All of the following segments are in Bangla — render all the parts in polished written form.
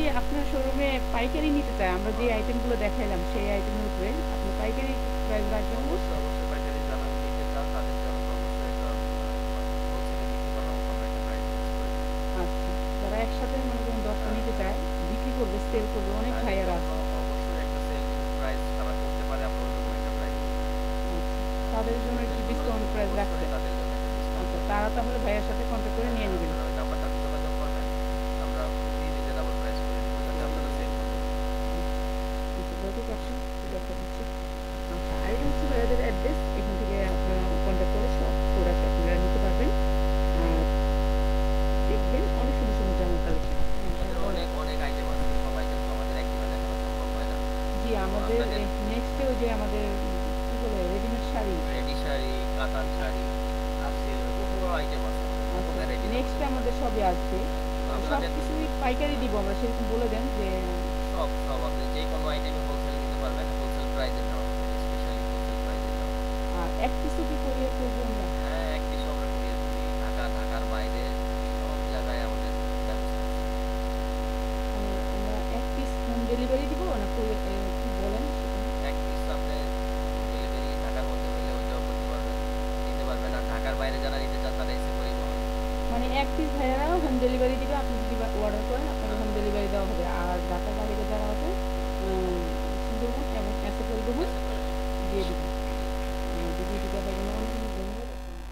আপনার শোরুমে পাইকারি নিতে চায়, আমরা যে আইটেমগুলো দেখাইলাম সেই আইটেমের উপরে আপনি পাইকারি প্রাইস রাখবেন না? অবশ্যই, অবশ্যই পাইকারি যারা নিতে চান তাদের জন্য তো অবশ্যই একটা হোলসেলে বিক্রি করার মতো আমরা একটা প্রাইস ফিক্স করে দিই। আচ্ছা, যারা একসাথে মনে করেন ১০ টা হ্যাঁ, নিতে হ্যাঁ। চায়, বিক্রি করবে, সেল করবে, অনেক তাদের ভাইয়ারা জন্য আছে। অবশ্যই একটা সেলিং প্রাইস তারা করতে পারে, আমরা ওইরকম একটা প্রাইস দিই। আচ্ছা, তাদের জন্য একটু বিশেষ কোনো ডিসকাউন্ট প্রাইস অবশ্যই রাখছেন। তাদের জন্য একটা ডিসকাউন্ট আচ্ছা, করব। তারা তাহলে ভাইয়ার সাথে কন্ট্যাক্ট করে হ্যাঁ, নিয়ে হ্যাঁ, নিবেন। আপনারা ওই নাম্বারটাতে যোগাযোগ করবেন। আমরা খুবই রিজনেবল প্রাইস করে দিব যাতে আপনারা সেল করতে পারেন। আচ্ছা, যত পারছেন দেখা দিচ্ছি। আচ্ছা, আরেকটা হচ্ছে ভাইয়াদের অ্যাড্রেস, এখান থেকে আপনারা কন্ট্যাক্ট করে সব প্রোডাক্ট আপনারা নিতে পারবেন। আর দেখবেন অনেক সুন্দর সুন্দর জামার কালেকশন। হ্যাঁ আমাদের ভাইয়া বলেন। অনেক, অনেক আইটেম আছে। সব আইটেম তো আমাদের একদিনে দেখানো সম্ভব হয় না। জি, তো আমাদের আপনাদের নেক্সটে ওই যে আমাদের কি বলে রেডিমেড শাড়ি। রেডি শাড়ি, কাতান শাড়ি, আজকে বহু আইটেম আছে আমাদের, বহু আচ্ছা, ভ্যারাইটির আমাদের নেক্সটে আমাদের প্রোডাক্ট। সবই আসবে। তো সব আপনাদের কিছুই পাইকারি দিব আমরা, সেরকম বলে দেন যে। সব, সব আপনি যে কোনো আইটেমে হোলসেল নিতে পারবেন। হোলসেল প্রাইসে দেওয়া হবে। স্পেশালি হোলসেল প্রাইসে দেওয়া হবে। আর এক পিসও কি কোরিয়ার করবো আমরা? হ্যাঁ, এক পিসও আমরা কুরিয়ার করি। ঢাকা, ঢাকার বাইরে সব জায়গায় আমাদের ব্যবসা আছে। মানে আমরা এক পিস হোম ডেলিভারি দিব না কোরিয়ার, কি বলেন সেখানে? এক পিস আপনি হোম ডেলিভারি ঢাকার মধ্যে হইলে ওইটাও করতে পারবেন, নিতে পারবেন। আর ঢাকার বাইরে যারা নিতে চান তারা এসে করেই নেওয়া হবে। মানে এক পিস ভাইয়ারা হোম ডেলিভারি দিবে, আপনি যদি অর্ডার করেন আপনাকে হ্যাঁ, হোম ডেলিভারি দেওয়া হবে। আর ঢাকার বাইরে যারা আছে সুন্দরবন এবং এসে পরিবহন এসে করে নেবেন। দিয়ে দিবে। যদি এটা দেখার জন্য অনেক অনেক ধন্যবাদ।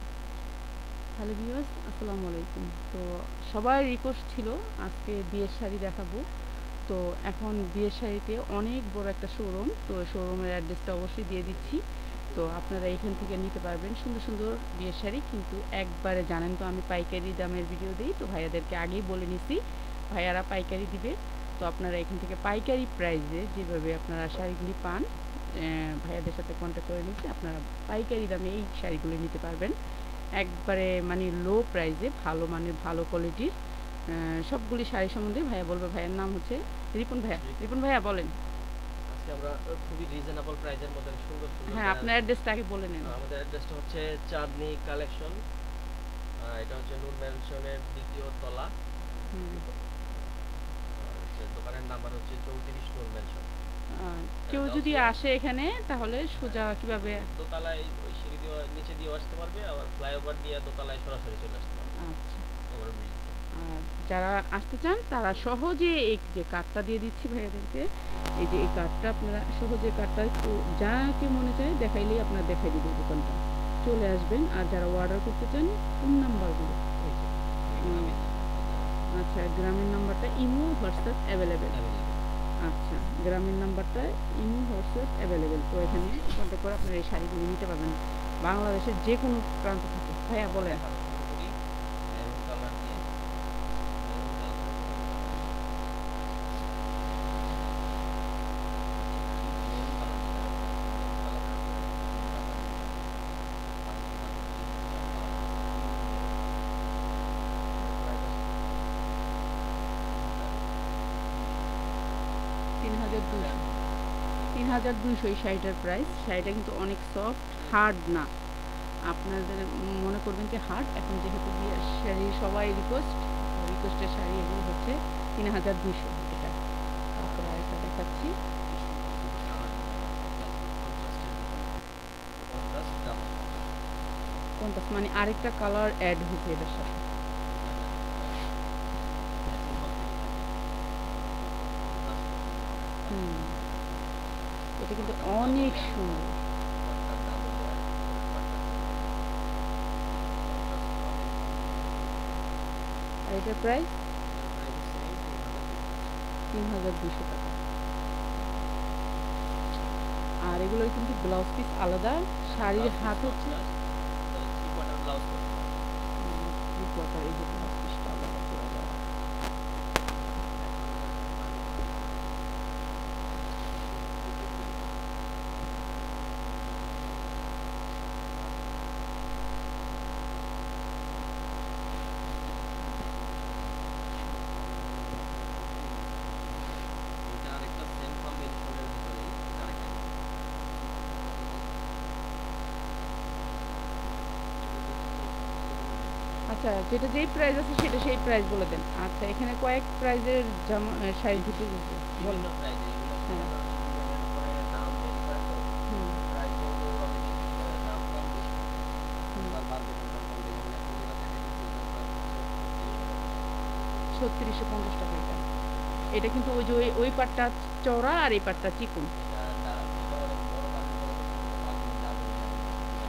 হ্যালো ভিউয়ার্স, আসসালামু আলাইকুম। তো সবার রিকোয়েস্ট ছিল আজকে বিয়ের শাড়ি দেখাবো। তো এখন বিয়ের শাড়িতে অনেক বড় একটা শোরুম, তো শোরুমের অ্যাড্রেসটা অবশ্যই দিয়ে দিচ্ছি। তো আপনারা এখান থেকে নিতে পারবেন সুন্দর সুন্দর বিয়ের শাড়ি, কিন্তু একবারে জানেন তো আমি পাইকারি দামের ভিডিও দিই, তো ভাইয়াদেরকে আগেই বলে নিছি ভাইয়ারা পাইকারি দিবে। তো আপনারা এখান থেকে পাইকারি প্রাইসে যেভাবে আপনারা শাড়িগুলি পান, ভাইয়াদের সাথে কন্ট্যাক্ট করে নিচ্ছি, আপনারা পাইকারি দামে এই শাড়িগুলি নিতে পারবেন একবারে মানে লো প্রাইসে, ভালো মানের ভালো কোয়ালিটির। সবগুলি শাড়ি সম্বন্ধে ভাইয়া বলবে। ভাইয়ার নাম হচ্ছে রিপন ভাইয়া। রিপন ভাইয়া বলেন। আজকে আমরা খুবই রিজনেবল প্রাইসের মধ্যে সুন্দর সুন্দর হ্যাঁ, আপনার অ্যাড্রেসটা আগে বলে নেন। আমাদের অ্যাড্রেসটা হচ্ছে চাঁদনি কালেকশন। এটা হচ্ছে নূর ম্যানশনের দ্বিতীয় তলা। হুম। আর হচ্ছে দোকানের নাম্বার হচ্ছে 34 নূর ম্যানশন। কেউ যদি গাউসিয়া আসে এখানে তাহলে সোজা কিভাবে? দোতলায় ওই সিঁড়ি দিয়ে নিচে দিয়ে আসতে পারবে, আবার ফ্লাইওভার দিয়ে দোতলায় সরাসরি চলে আসতে পারবে। আচ্ছা, ওভারব্রিজ দিয়ে। আর যারা আসতে চান তারা সহজে এই যে কার্ডটা দিয়ে দিচ্ছি ভাইয়াদেরকে, এই যে এই কার্ডটা আপনারা সহজে কার্ডটা একটু যাকে মনে চায় দেখাইলেই আপনার দেখাই দিবে দোকানটা, চলে আসবেন। আর যারা অর্ডার করতে চান কোন নাম্বারগুলো? এই যে গ্রামীণ নাম্বারটা দেওয়া আচ্ছা, গ্রামের নাম্বারটা ইমো হোয়াটসঅ্যাপ অ্যাভেলেবেল। অ্যাভেলেবেল। আচ্ছা, গ্রামের নাম্বারটা ইমো হোয়াটসঅ্যাপ অ্যাভেলেবেল। তো এখানে কন্ট্যাক্ট করে আপনারা এই শাড়িগুলো নিতে পারবেন বাংলাদেশের যে কোনো প্রান্ত থেকে। ভাইয়া বলেন। দেখানো শুরু করি মেরুন কালার দিয়ে। মেরুন কালারের মধ্যে মেরুন কালারটা দেখাবো। মেরুন কালারের উপরে কাতান ডিজাইন। পাঁচটি কালার, তিনটা কালার আছে, পিওর মেরুন। এটার প্রাইস আসবে ৩,২০০। ৩,২00। ৩,২০০ এই শাড়িটার প্রাইস। শাড়িটা কিন্তু অনেক সফট, হার্ড না। আপনাদের মনে করবেন যে হার্ড, এখন যেহেতু বিয়ের শাড়ি সবাই রিকোয়েস্টের শাড়ি এগুলো হচ্ছে ৩,২০০ এটা। তারপরে আরেকটা দেখাচ্ছি। কি সুন্দর সুন্দর কালার ডিজাইন আছে। এটা আছে কন্ট্রাস্টের ভিতরে। Contrast double contrast. পঞ্চাশ মানে আরেকটা কালার অ্যাড হয়েছে এটার সাথে। এটা ম্যাচিং কমপ্লিটই থাকবে। কন্ট্রাস্ট পছন্দ হবে তারা হুম, নিতে পারবে। এটা কিন্তু পাটটা ডাবল অনেক লেয়ার করা। সুন্দর। পাটটা ডাবল লেয়ার, উপরের পাটটা সিঙ্গেল লেয়ার। কন্ট্রাস্ট কম্বিনেশন খুবই সুন্দর। আর এটার প্রাইস এটার প্রাইস সেম ৩,২00 টাকা। ৩,২০০ টাকা। আর এগুলোর কিন্তু ব্লাউজ পিস আলাদা, হ্যাঁ, শাড়ির ব্লাউজ পিস হাত হচ্ছে কন্ট্রাস্ট। তবে 3/4 ব্লাউজ করতে পারবেন। 3/4। এই যে ব্লাউজ পিসটা আলাদা করে দেওয়া। এখন আমি দেখাবো এটা আরেকটা সেম কম্বিনেশনের ভিতরেই এটা আরেকটা ডিজাইন। এটা হচ্ছে চৌকো, চৌকো ডিজাইন। আচ্ছা, যেটা যেই প্রাইস আছে সেটা সেই প্রাইস বলে দেন। আচ্ছা, এখানে কয়েক প্রাইজের জামা শাড়ি ঢুকে গেছে। বিভিন্ন বলেন। প্রাইজে এগুলো হ্যাঁ। মনে করেন যে ডিজাইনের উপরে দাম ভ্যারি করে তো হুম, প্রাইস যেহেতু অলরেডি দাম কম বেশি হুম। আবার বাড়বে কোনটা কমবে যেমন এখন যেটা দেখাইতেছি এটার প্রাইস হচ্ছে ৩৬৫০ টাকা এটা। এটা কিন্তু ওই যে ওই পাটটা চওড়া আর এই পাটটা চিকন। এটা অনেক বড় কাজের পরে করছে কিন্তু পাঁচজন ডাবল ইয়ার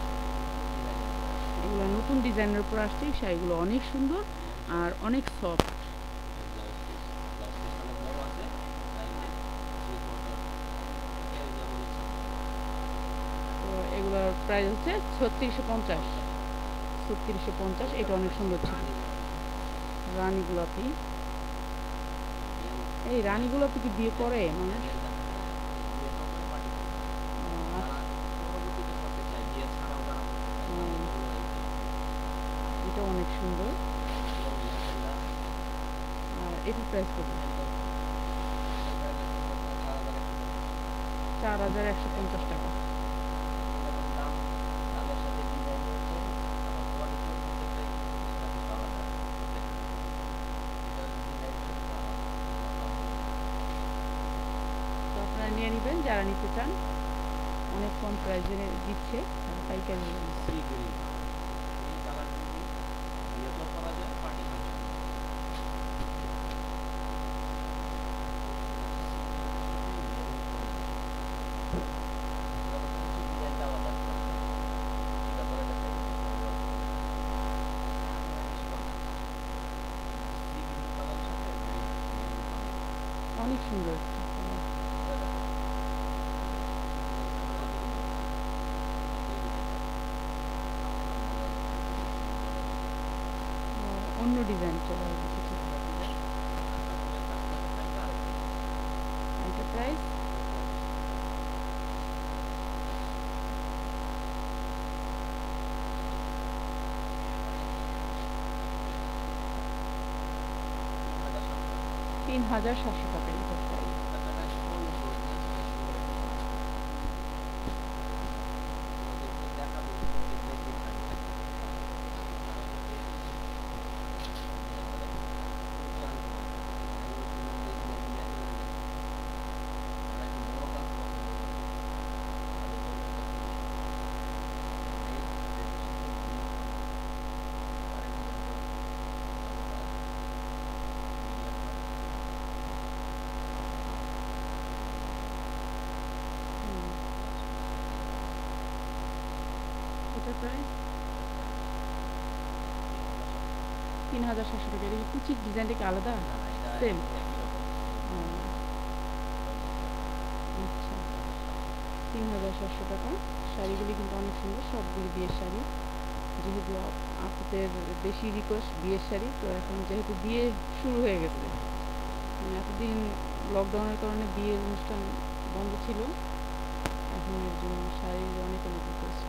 এগুলো নতুন ডিজাইনের উপর আসছে। এই শাড়িগুলো অনেক সুন্দর আর অনেক সফট। ব্লাউজ পিস অনেক বড় আছে চাইলে 3/4 যেমন ইচ্ছা তো এগুলোর প্রাইস হচ্ছে ৩৬৫০। ৩৬৫০, এটা অনেক সুন্দর ছিল। রানী গোলাপি। এই রানী গোলাপি কি বিয়ে করে মানুষ? বিয়ের করে পার্টি করে আহ, যারা পরবর্তীতে করতে চায় বিয়ে ছাড়াও যারা করতে চায় তাদের উম, জন্য এটা অনেক সুন্দর। এবং লেহেঙ্গা আর এটার প্রাইস কত? এটার প্রাইস হচ্ছে আপনার ৪,১৫০ টাকা। যেমন দামের সাথে ডিজাইন হচ্ছে আবার কোয়ালিটিও প্রত্যেকটাই কিন্তু কিছু না কিছু আলাদা প্রত্যেকটা এটার ডিজাইনটা কিন্তু আলাদা তো আপনারা নিয়ে নেবেন যারা নিতে চান। অনেক কম প্রাইসে দিচ্ছে, তারা পাইকারি নিয়ে নেবেন। সি গ্রিন এই কালারগুলি বিয়েতেও করা যায় পার্টি ফাংশন ডিজাইনটা আলাদা এটা পরে দেখাই সি গ্রিন কালারের সাথে অনেক সুন্দর একটা colour। অন্য ডিজাইন চলে আসবে কিছু। এটা প্রাইস ৩,৭০০ টাকা এটা প্রাইস। হুম, এটা প্রাইস ৩,৭০০ টাকা। এটা কি কুচির ডিজাইনটা কি আলাদা? সেম। আচ্ছা, ৩,৭০০ টাকা। শাড়িগুলি কিন্তু অনেক সুন্দর, সবগুলি বিয়ের শাড়ি। যেহেতু আপুদের বেশি রিকোয়েস্ট বিয়ের শাড়ি, তো এখন যেহেতু বিয়ে শুরু হয়ে গেছে, মানে এতদিন লকডাউনের কারণে বিয়ের অনুষ্ঠান বন্ধ ছিল, এখন এর জন্য শাড়ির অনেক অনেক রিকোয়েস্ট।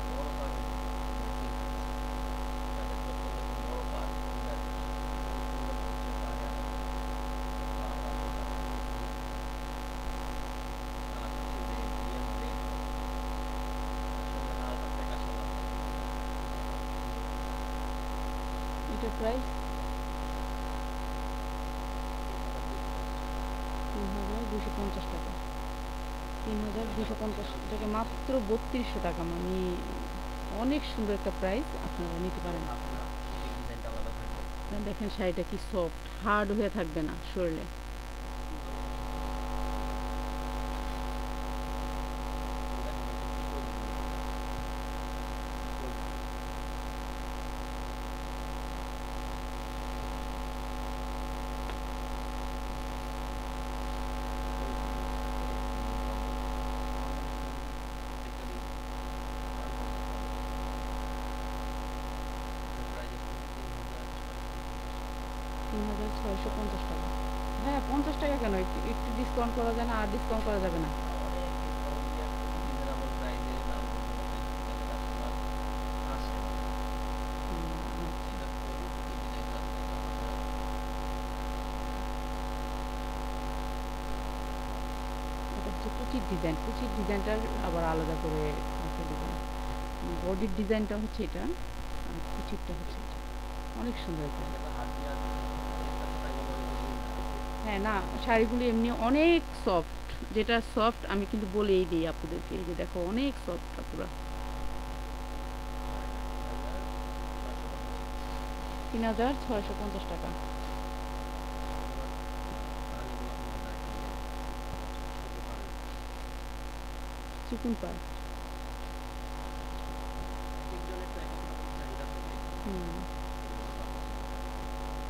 এটার প্রাইস ৩,২৫০ টাকা। ৩,২৫০ টাকা, মাত্র ৩২০০ টাকা। মানে অনেক সুন্দর একটা প্রাইস, আপনারা নিতে পারেন। দেখেন শাড়িটা কি সফট, হার্ড হয়ে থাকবে না শরীরে। তিন হাজার ৬৫০ টাকা। হ্যাঁ, ৫০ টাকা কেন, একটু একটু ডিসকাউন্ট করা যায় না? আর ডিসকাউন্ট করা যাবে না? আচ্ছা, এটা হচ্ছে কুচির ডিজাইন। কুচির ডিজাইনটার আবার আলাদা করে একটা ডিজাইন। বডির ডিজাইনটা হচ্ছে এটা, আর কুচিরটা হচ্ছে এটা। অনেক সুন্দর এটা। এটা তো হাত দিয়ে আর একটা ছড়াই গেলে ওই হ্যাঁ, না শাড়িগুলি এমনি অনেক সফট। যেটা সফট আমি কিন্তু বলেই দিই আপুদেরকে। এই যে দেখো অনেক সফট কাপড়। এটা ৩,৬৫০ টাকা। ৩,৬৫০ টাকা। এবার রানীগুলো আপনার দেখেন এটা হচ্ছে সুতো পাড়ের উপর। চিকন পাড়। একেকজনের তো একেক রকম চাহিদা থাকে। হুম। এগুলো হলো পছন্দ করে কেউ।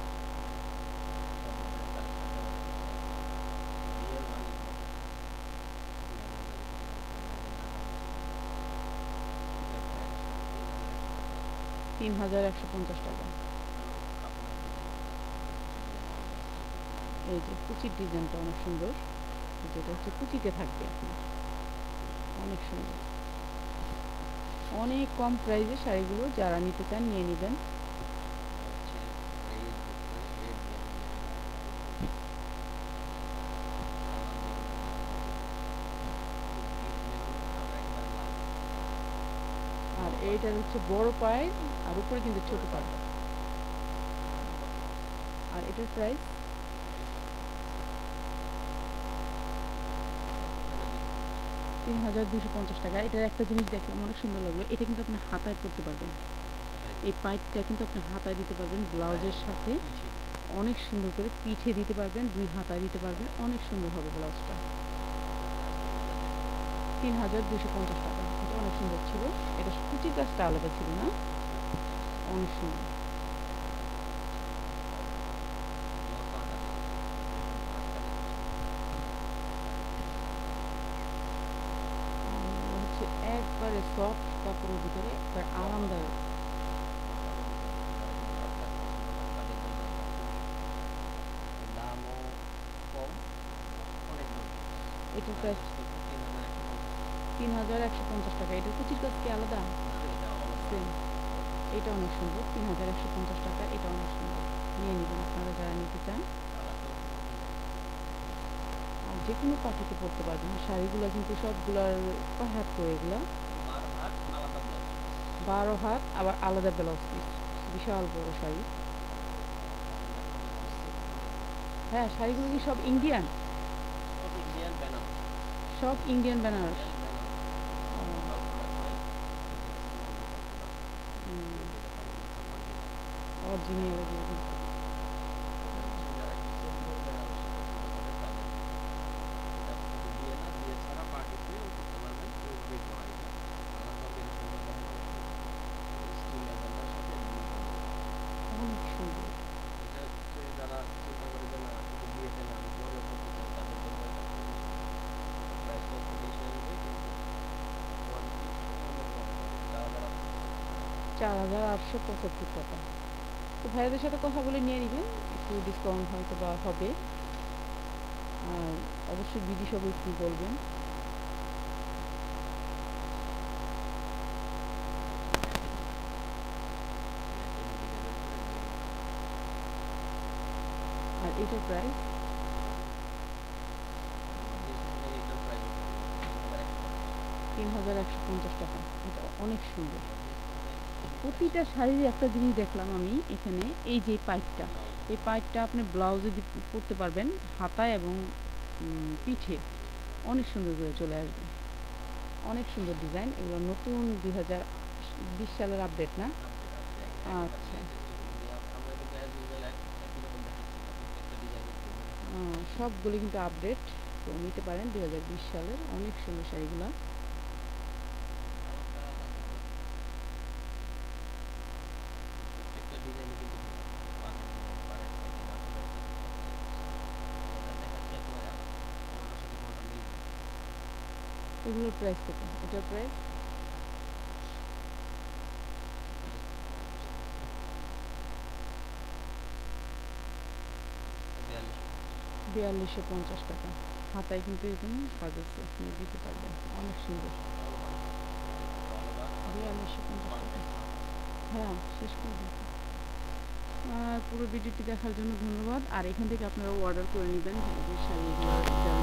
সব ধরনের কালেকশন দেওয়া থাকে এখানে। রিয়েল রানীগুলো থাকে। মেরুনটা দেখতে পারেন এখানে মেরুন নানা আছে। এটার প্রাইস আসবে ৩,১৫০ টাকা। ৩,১৫০ টাকা। এটারও কাপড়ের ডিজাইন আছে। কুচির ডিজাইন করা আছে কুচির ডিজাইন। এই যে কুচির ডিজাইনটা অনেক সুন্দর। যেটা হচ্ছে কুচিতে থাকবে আপনার। অনেক সুন্দর। অনেক কম প্রাইসে শাড়িগুলো যারা নিতে চান নিয়ে নিবেন। এটা হচ্ছে রেড ভিতরে রেড মেরুন যেটাকে বলে কালার মেরুনের মাঝামাঝি খুব ডিপ মেরুনও না আবার একেবারে লালও না আর বড় পাড় এইটার হচ্ছে বড় পায়ের আর উপরে কিন্তু ছোট উপরের পাড়। পাড়টা কত আর এটার প্রাইস এটা ৩,২৫০ টাকা ৩,২৫০ টাকা। এটার একটা জিনিস দেখলাম অনেক সুন্দর লাগলো। এটা কিন্তু আপনি হাতায় পরতে পারবেন। হাতায় এই দিতে পারবেন পাইপটা কিন্তু আপনি হাতায় দিতে পারবেন হাতায় ব্লাউজের অথবা সাথে। পিছে দিতে পারবেন অনেক সুন্দর করে পিঠে দিতে পারবেন, ২ হাতায় দিতে পারবেন। অনেক সুন্দর হবে ব্লাউজটা। এটার প্রাইস ৩,২৫০ টাকা ৩,২৫০ টাকা। এটা অনেক সুন্দর ছিল। এটা কুচির কাজটা আলাদা ছিল না? কুচিও থাকবে এটাতে অনেক সুন্দর। একেবারে লতা টাইপের এরকম আটকালে কুচি থাকবে আর এগুলো হচ্ছে একবারে সফট কাপড়ের ভিতরে একবার রপার আরামদায়ক। রপারের ভিতরে যারা একটু নরম কাজ পছন্দ করেন তাদের জন্য এটা খুবই দামও কম অনেক জোরদার এটার প্রাইস প্রাইস আসতেছে ৩,১৫০ টাকা ৩,১৫০ টাকা। এটার কুচির কাজ কি আলাদা? না এটা অল ওভার সেম। ওয়ার্ক করা এটা অনেক সুন্দর। ৩,১৫০ টাকা। এটা অনেক সুন্দর। নিয়ে নিবেন আপনারা যারা নিতে চান। কালারটাও সুন্দর ডিজাইনটাও সুন্দর আর যেকোনো পার্টিতে পরতে পারবেন। শাড়িগুলা কিন্তু সবগুলার কয় হাত করে এগুলা? ১২ হাত আলাদা ব্লাউজ পিস ১২ হাত আবার আলাদা ব্লাউজ পিস। বিশাল বড় শাড়ি। এগুলো আপনাদের হচ্ছে সিল্কের উপরে হ্যাঁ, শাড়িগুলো কি সব ইন্ডিয়ান? সব ইন্ডিয়ান বেনারসি সব ইন্ডিয়ান বেনারস? ইন্ডিয়ান বেনারসি ও, লোকাল প্রোডাক্ট নয় এই যে দেখতেছেন না লোকাল প্রোডাক্ট হুম, কেউ যেটা পাবেন না সব অরিজিনাল অরিজিনাল এগুলো। এটা হচ্ছে যারা একটু সিম্পল বেনারসি পছন্দ করেন তাদের জন্য এটা শুধু বিয়ে না বিয়ে ছাড়া পার্টিতেও পড়তে পারবেন ওইভাবেই পরা এটা কালার কম্বিনেশনটা দেখেন অনেক সুন্দর স্টিল ল্যাভেন্ডার সাথে ব্লু কম্বিনেশন অনেক সুন্দর। এটা হচ্ছে যারা চিন্তা করে যে না শুধু বিয়েতে না আমি পরেও পড়তে চাই তাদের জন্য এটা খুবই সুন্দর এটা প্রাইসটা একটু বেশি আসবে কিন্তু কোয়ালিটি অনেক মজা পাবেন ৪,৮৭০ টাকা ৪,৮৭৫ টাকা। তো ভাইয়াদের সাথে কথা বলে নিয়ে নিবেন। একটু ডিসকাউন্ট হয়তো বা হবে। আর অবশ্যই বিডি সব একটু বলবেন। এটা মেহগিনি মেহগিনি ডিজাইনের উপরে গ্রিন কালার আর এটার প্রাইস বাংলাদেশ অনুযায়ী এটার প্রাইস হচ্ছে ৩,১৫০ টাকা ৩,১৫০ টাকা। এটা অনেক সুন্দর। বাংলাদেশ অনুযায়ী খুবই প্রতিটা প্রাইসটা শাড়ির একটা জিনিস দেখলাম আমি এখানে, এই যে পাইপটা। ব্লাউজে এই পাইপটা আপনি ব্লাউজে পরতে পারবেন, হাতায় এবং পিঠে। অনেক সুন্দর করে চলে আসবে। অনেক সুন্দর ডিজাইন। এগুলো নতুন ২০২০ সালের আপডেট না? আপডেট আপডেট একেবারে আচ্ছা। লেটেস্ট এগুলো দিয়ে আমরা কিন্তু অ্যাজ ইউজুয়াল একই রকম দেখাচ্ছি না প্রত্যেকটা ডিজাইনের ভিন্ন ভিন্ন সবগুলো কিন্তু আপডেট। তো নিতে পারেন ২০২০ সালের অনেক সুন্দর শাড়িগুলা। হালকা দামি কোয়ালিটি প্রত্যেকটা ডিজাইনই কিন্তু ভিন্ন পাড়ের ডিজাইন পাড়ের প্যাটের্ন আসলে সবচেয়ে যেটা দেখাচ্ছি একেবারে আলাদা কোনোটার সাথে কোনোটা মিলবে না এগুলোর প্রাইস কত? এটার প্রাইস প্রাইস ৪২০০ টাকা এটা ৪২৫০ টাকা ৪২৫০ টাকা। হাতায় কিন্তু এরকম কাজ আছে, আপনি দিতে পারবেন। অনেক সুন্দর। অল ওভার এটা কিন্তু অল ওভার হাতে ৪২৫০ টাকা। পারফেক্ট মাপ আছে হ্যাঁ, শেষ করে দিচ্ছি। পুরো ভিডিওটি দেখার জন্য ধন্যবাদ। আর এখান থেকে আপনারা অর্ডার করে নেবেন যে শাড়িগুলো যারা